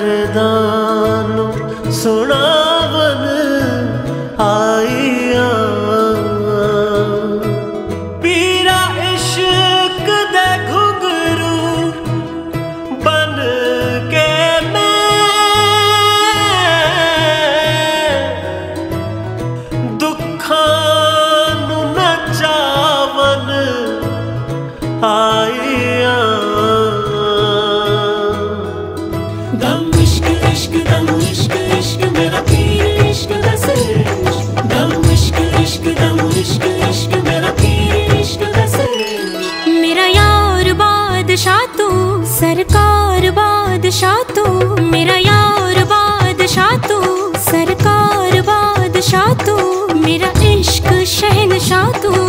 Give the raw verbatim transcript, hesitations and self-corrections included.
सरदानू सुनावन आईया पीरा इश्क दे घुंघरू बन के मैं दुखां नू नचावन आईया दम इश्क इश्क दम इश्क इश्क मेरा पीर इश्क दसे दम इश्क इश्क दम इश्क इश्क मेरा पीर इश्क दसे मेरा यार बादशाह तू सरकार बादशाह तू मेरा यार बादशाह तू सरकार बादशाह तू मेरा इश्क शहनशाह तू